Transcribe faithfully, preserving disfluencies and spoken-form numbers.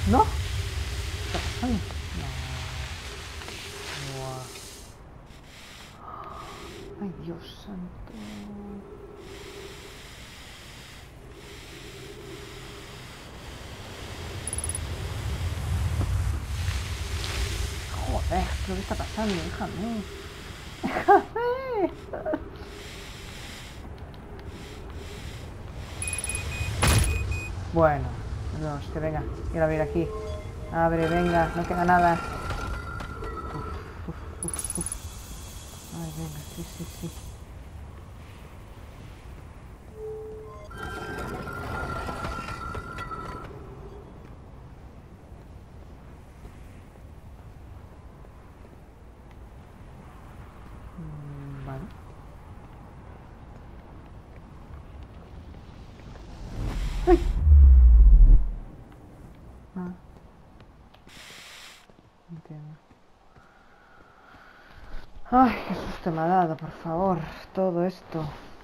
¿No? ¿Qué está pasando? No. Buah. Ay, Dios santo. Joder, ¿qué está pasando? Déjame. Déjame. Bueno, no, que venga, quiero abrir aquí. Abre, venga, no queda nada. Uf, uf, uf, uf. Ay, venga, sí, sí, sí. Mm, vale. ¡Ay! Ah, entiendo. Ay, qué susto me ha dado, por favor, todo esto.